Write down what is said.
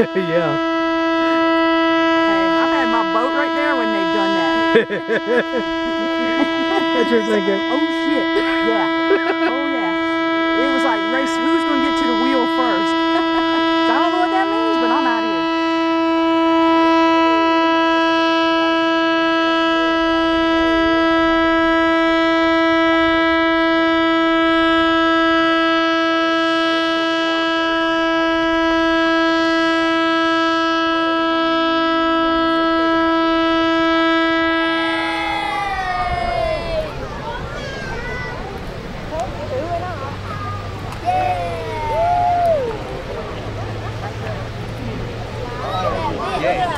Yeah. Hey, I've had my boat right there when they've done that. What you're thinking? Oh shit, yeah. Oh yeah. It was like race, who's gonna get to the wheel first? So I don't know what that means, but I'm out of here. Yeah.